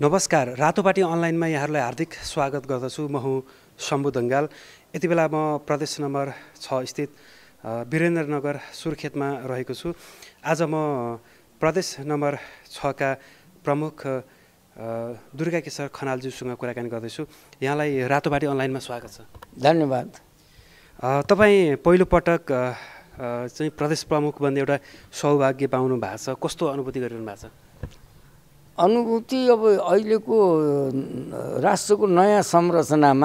नमस्कार, रातोपाटी अनलाइनमा यहाँहरूलाई हार्दिक स्वागत गर्दछु। म हुँ शम्भु दङ्गाल। यति बेला म प्रदेश नम्बर 6 स्थित वीरेन्द्रनगर सुर्खेतमा रहेको छु। आज म प्रदेश नम्बर 6 का प्रमुख दुर्गाकिशोर खनालज्यूसँग कुराकानी गर्दैछु। यहाँलाई रातोपाटी अनलाइनमा स्वागत छ। धन्यवाद। तपाईँ पहिलोपटक चाहिँ प्रदेश प्रमुख बन्ने एउटा सौभाग्य पाउनु भएको छ। कस्तो अनुभूति गरिरहनु भएको छ? अनुभूति अब अहिलेको राष्ट्रको नयाँ संरचनामा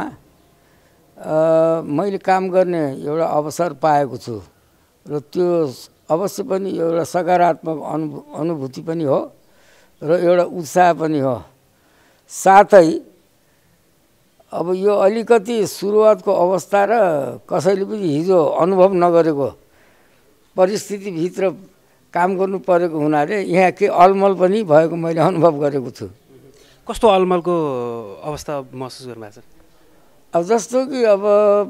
मैले काम गर्ने एउटा अवसर पाएको छु र त्यो अवश्य पनि एउटा सकारात्मक अनुभूति पनि हो र एउटा उत्साह पनि हो। साथै अब यो अलिकति सुरुवातको अवस्था र कसैले पनि हिजो अनुभव नगरेको परिस्थितिभित्र काम गर्नु परेको हुनाले यहाँ के अलमल पनि भएको मैले अनुभव गरेको छु। कस्तो अलमलको अवस्था महसुस गर्नुभएको छ? अब जस्तो कि अब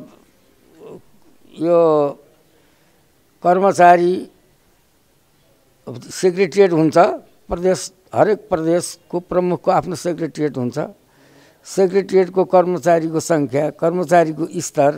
यो कर्मचारी सेक्रेटेरिएट हुन्छ, हरेक प्रदेशको प्रमुखको आफ्नो सेक्रेटेरिएट हुन्छ। सेक्रेटेरिएटको कर्मचारीको सङ्ख्या, कर्मचारीको स्तर,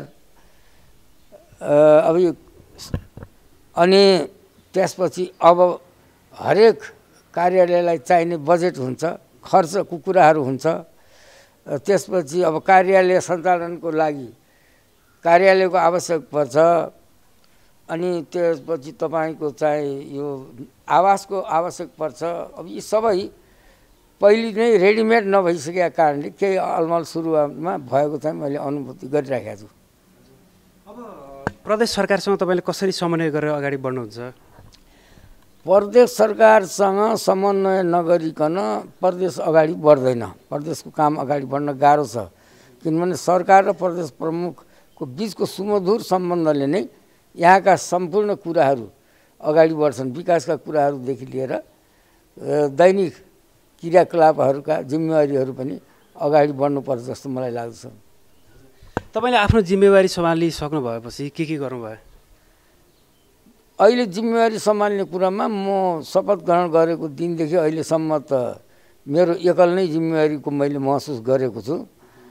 अब यो अनि त्यसपछि अब हरेक कार्यालयलाई चाहिने बजेट हुन्छ, खर्चको कुराहरू हुन्छ। त्यसपछि अब कार्यालय सञ्चालनको लागि कार्यालयको आवश्यक पर्छ। अनि त्यसपछि तपाईँको चाहिँ यो आवासको आवश्यक पर्छ। अब यी सबै पहिले नै रेडिमेड नभइसकेका कारणले केही अलमल सुरुवातमा भएको चाहिँ मैले अनुभूति गरिराखेको छु। अब प्रदेश सरकारसँग तपाईँले कसरी समन्वय गरेर अगाडि बढ्नुहुन्छ? प्रदेश सरकारसँग समन्वय नगरिकन प्रदेश अगाडि बढ्दैन। प्रदेशको काम अगाडि बढ्न गाह्रो छ, किनभने सरकार र प्रदेश प्रमुखको बिचको सुमधुर सम्बन्धले नै यहाँका सम्पूर्ण कुराहरू अगाडि बढ्छन्। विकासका कुराहरूदेखि लिएर दैनिक क्रियाकलापहरूका जिम्मेवारीहरू पनि अगाडि बढ्नुपर्छ जस्तो मलाई लाग्छ। तपाईँले आफ्नो जिम्मेवारी सम्हालिसक्नु भएपछि के गर्नुभयो? अहिले जिम्मेवारी सम्हाल्ने कुरामा म शपथ ग्रहण गरेको दिनदेखि अहिलेसम्म त मेरो एकल नै जिम्मेवारीको मैले महसुस गरेको छु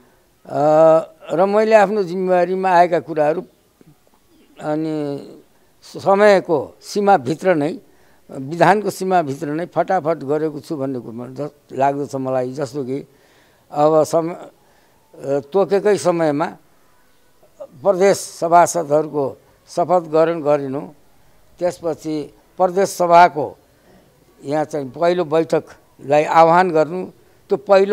र मैले आफ्नो जिम्मेवारीमा आएका कुराहरू अनि समयको सीमाभित्र नै, विधानको सीमाभित्र नै फटाफट गरेको छु भन्ने कुरो लाग्दछ मलाई। जस्तो कि अब तोकेकै समयमा प्रदेश सभासदहरूको शपथ ग्रहण गरिनु, त्यसपछि प्रदेश सभाको यहाँ चाहिँ पहिलो बैठकलाई आह्वान गर्नु, त्यो पहिलो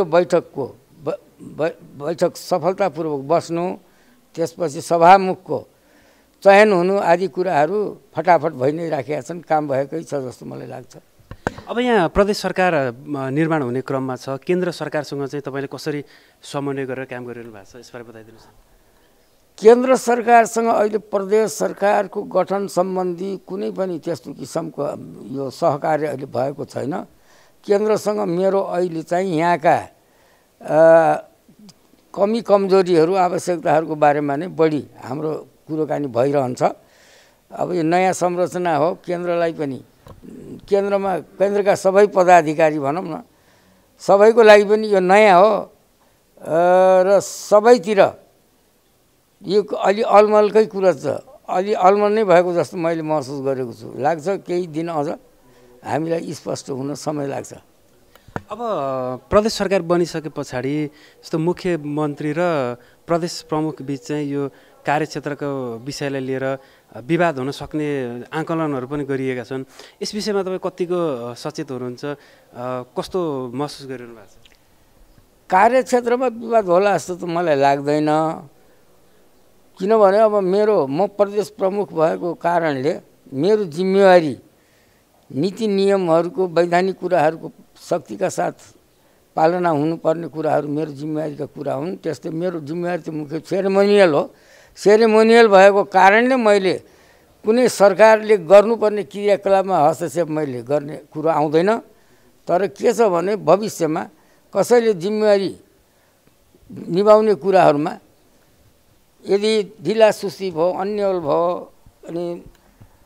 बैठक सफलतापूर्वक बस्नु, त्यसपछि सभामुखको चयन हुनु आदि कुराहरू फटाफट भइ नै राखेका छन्। काम भएकै छ जस्तो मलाई लाग्छ। अब यहाँ प्रदेश सरकार निर्माण हुने क्रममा छ। केन्द्र सरकारसँग चाहिँ तपाईँले कसरी समन्वय गरेर काम गरिरहनु भएको छ, यसबारे बताइदिनुहोस्। केन्द्र सरकारसँग अहिले प्रदेश सरकारको गठन सम्बन्धी कुनै पनि त्यस्तो किसिमको यो सहकार्य अहिले भएको छैन। केन्द्रसँग मेरो अहिले चाहिँ यहाँका कमी कमजोरीहरू, आवश्यकताहरूको बारेमा नै बढी हाम्रो कुराकानी भइरहन्छ। अब यो नयाँ संरचना हो, केन्द्रलाई पनि केन्द्रका सबै पदाधिकारी भनौँ न, सबैको लागि पनि यो नयाँ हो र सबैतिर यो अलि अलमलकै कुरा छ। अलि अलमल नै भएको जस्तो मैले महसुस गरेको छु। लाग्छ केही दिन अझ हामीलाई स्पष्ट हुन समय लाग्छ। अब प्रदेश सरकार बनिसके पछाडि जस्तो मुख्यमन्त्री र प्रदेश प्रमुख बिच चाहिँ यो कार्यक्षेत्रको विषयलाई लिएर विवाद हुन सक्ने आकलनहरू पनि गरिएका छन्। यस विषयमा तपाईँ कतिको सचेत हुनुहुन्छ? कस्तो महसुस गरिरहनु भएको छ? कार्यक्षेत्रमा विवाद होला जस्तो त मलाई लाग्दैन, किनभने अब म प्रदेश प्रमुख भएको कारणले मेरो जिम्मेवारी नीति नियमहरूको, वैधानिक कुराहरूको शक्तिका साथ पालना हुनुपर्ने कुराहरू मेरो जिम्मेवारीका कुरा हुन्। त्यस्तै मेरो जिम्मेवारी त मुख्य सेरेमोनियल हो। सेरेमोनियल भएको कारणले मैले कुनै सरकारले गर्नुपर्ने क्रियाकलापमा हस्तक्षेप मैले गर्ने कुरो आउँदैन। तर के छ भने भविष्यमा कसैले जिम्मेवारी निभाउने कुराहरूमा यदि ढिला सुस्ती भयो, अन्यल भयो, अनि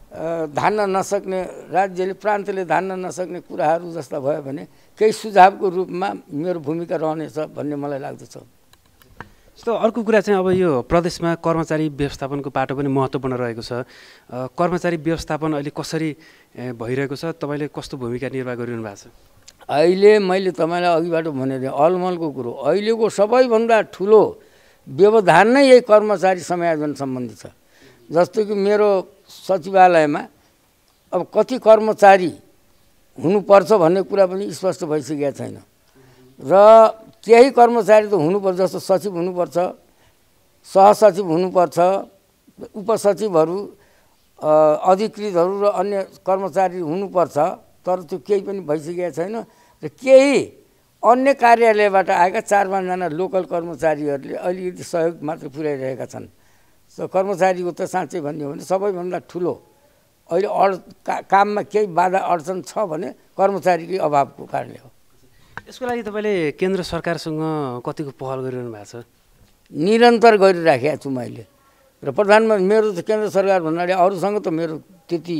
धान्न नसक्ने राज्यले प्रान्तले धान्न नसक्ने कुराहरू जस्ता भयो भने केही सुझावको रूपमा मेरो भूमिका रहनेछ भन्ने मलाई लाग्दछ। जस्तो अर्को कुरा चाहिँ अब यो प्रदेशमा कर्मचारी व्यवस्थापनको पाटो पनि महत्त्वपूर्ण रहेको छ। कर्मचारी व्यवस्थापन अहिले कसरी भइरहेको छ, तपाईँले कस्तो भूमिका निर्वाह गरिरहनु भएको छ? अहिले मैले तपाईँलाई अघिबाट भनेर अलमलको कुरो, अहिलेको सबैभन्दा ठुलो व्यवधान नै यही कर्मचारी समायोजन सम्बन्धी छ। जस्तो कि मेरो सचिवालयमा अब कति कर्मचारी हुनुपर्छ भन्ने कुरा पनि स्पष्ट भइसकेको छैन र केही कर्मचारी त हुनुपर्छ, जस्तो सचिव हुनुपर्छ, सहसचिव हुनुपर्छ, उपसचिवहरू, अधिकृतहरू र अन्य कर्मचारी हुनुपर्छ, तर त्यो केही पनि भइसकेको छैन र केही अन्य कार्यालयबाट आएका 4-5जना लोकल कर्मचारीहरूले अलिकति सहयोग मात्र पुर्याइरहेका छन्। कर्मचारीको त साँच्चै भन्ने हो भने सबैभन्दा ठुलो अहिले काममा केही बाधा अडचन छ भने कर्मचारीकै अभावको कारणले हो। यसको लागि तपाईँले केन्द्र सरकारसँग कतिको पहल गरिरहनु भएको छ? निरन्तर गरिराखेको छु मैले र प्रधानमन्त्री मेरो त केन्द्र सरकार भन्नाले अरूसँग त मेरो त्यति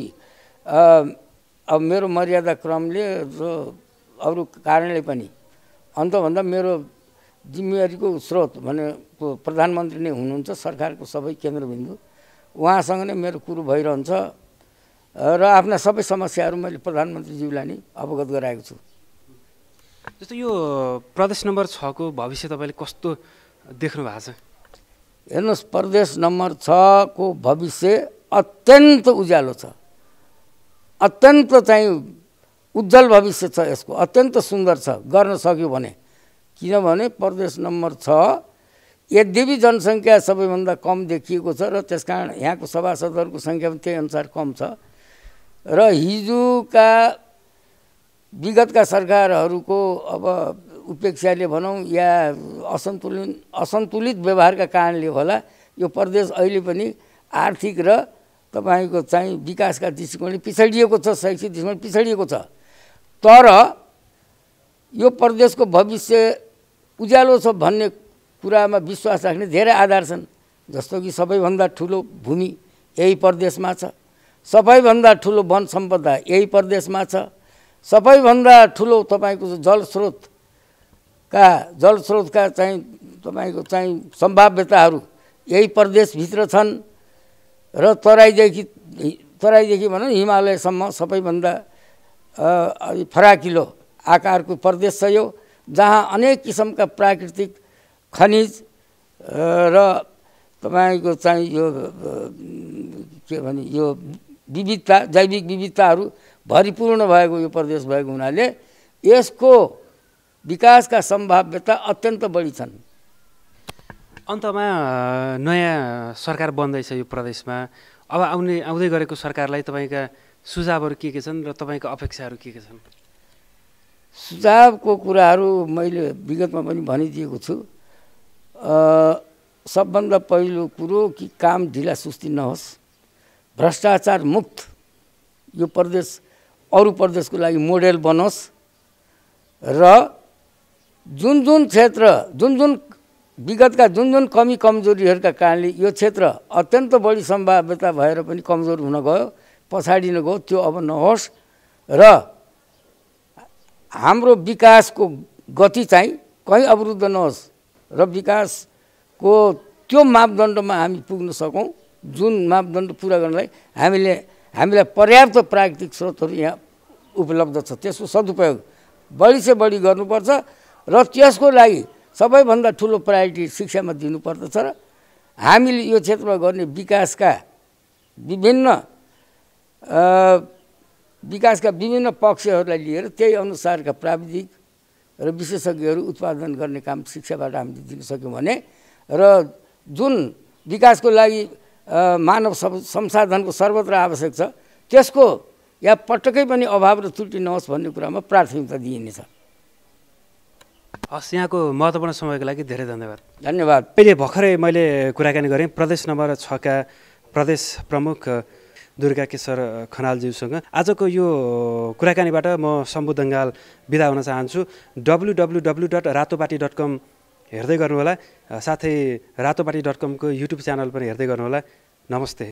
अब मेरो मर्यादा क्रमले र अरू कारणले पनि अन्तभन्दा मेरो जिम्मेवारीको स्रोत भनेको प्रधानमन्त्री नै हुनुहुन्छ, सरकारको सबै केन्द्रबिन्दु उहाँसँग नै मेरो कुरो भइरहन्छ र आफ्ना सबै समस्याहरू मैले प्रधानमन्त्रीज्यूलाई नै अवगत गराएको छु। जस्तो यो प्रदेश नम्बर 6 को भविष्य तपाईँले कस्तो देख्नु भएको छ? हेर्नुहोस्, प्रदेश नम्बर 6 को भविष्य अत्यन्त उज्यालो छ, अत्यन्त चाहिँ उज्जवल भविष्य छ यसको, अत्यन्त सुन्दर छ गर्न सक्यो भने। किनभने प्रदेश नम्बर 6 यद्यपि जनसङ्ख्या सबैभन्दा कम देखिएको छ र त्यसकारण यहाँको सभासदहरूको सङ्ख्या पनि त्यही अनुसार कम छ र हिजोका विगतका सरकारहरूको अब उपेक्षाले भनौँ या असन्तुलित व्यवहारका कारणले होला यो प्रदेश अहिले पनि आर्थिक र तपाईँको चाहिँ विकासका दृष्टिकोणले पिछडिएको छ, शैक्षिक दृष्टिकोण पिछडिएको छ। तर यो प्रदेशको भविष्य उज्यालो छ भन्ने कुरामा विश्वास राख्ने धेरै आधार छन्। जस्तो कि सबैभन्दा ठुलो भूमि यही प्रदेशमा छ, सबैभन्दा ठुलो वन सम्पदा यही प्रदेशमा छ, सबैभन्दा ठुलो तपाईँको जलस्रोतका चाहिँ तपाईँको चाहिँ सम्भाव्यताहरू यही प्रदेशभित्र छन् र तराईदेखि भनौँ हिमालयसम्म सबैभन्दा फराकिलो आकारको प्रदेश छ यो, जहाँ अनेक किसिमका प्राकृतिक खनिज र तपाईँको चाहिँ यो के भने यो विविधता, जैविक विविधताहरू भरिपूर्ण भएको यो प्रदेश भएको हुनाले यसको विकासका सम्भाव्यता अत्यन्त बढी छन्। अन्तमा नयाँ सरकार बन्दैछ यो प्रदेशमा, अब आउँदै गरेको सरकारलाई तपाईँका सुझावहरू के छन् र तपाईँका अपेक्षाहरू के छन्? सुझावको कुराहरू मैले विगतमा पनि भनिदिएको छु। सबभन्दा पहिलो कुरो कि काम ढिला सुस्ती नहोस्, भ्रष्टाचार मुक्त यो प्रदेश अरू प्रदेशको लागि मोडेल बनोस् र जुन क्षेत्र विगतका जुन कमी कमजोरीहरूका कारणले यो क्षेत्र अत्यन्त बढी सम्भाव्यता भएर पनि कमजोर हुन गयो, पछाडिन गयो, त्यो अब नहोस् र हाम्रो विकासको गति चाहिँ कहीँ अवरुद्ध नहोस् र विकासको त्यो मापदण्डमा हामी पुग्न सकौँ जुन मापदण्ड पुरा गर्नलाई हामीलाई पर्याप्त प्राकृतिक स्रोतहरू यहाँ उपलब्ध छ, त्यसको सदुपयोग बढी से बढी गर्नुपर्छ र त्यसको लागि सबैभन्दा ठुलो प्रायोरिटी शिक्षामा दिनुपर्दछ र हामीले यो क्षेत्रमा गर्ने विकासका विभिन्न पक्षहरूलाई लिएर त्यही अनुसारका प्राविधिक र विशेषज्ञहरू उत्पादन गर्ने काम शिक्षाबाट हामीले दिन सक्यौँ भने र जुन विकासको लागि मानव संसाधनको सर्वत्र आवश्यक छ त्यसको या पटक्कै पनि अभाव र त्रुटि नहोस् भन्ने कुरामा प्राथमिकता दिइनेछ। हस्, यहाँको महत्त्वपूर्ण समयको लागि धेरै धन्यवाद। धन्यवाद। अहिले भर्खरै मैले कुराकानी गरेँ प्रदेश नम्बर 6 का प्रदेश प्रमुख दुर्गाकेशर खनालज्यूसँग। आजको यो कुराकानीबाट म शम्भु दङ्गाल बिदा हुन चाहन्छु। www.ratoparty.com हेर्दै गर्नुहोला, साथै ratoparty.com को युट्युब च्यानल पनि हेर्दै गर्नुहोला। नमस्ते।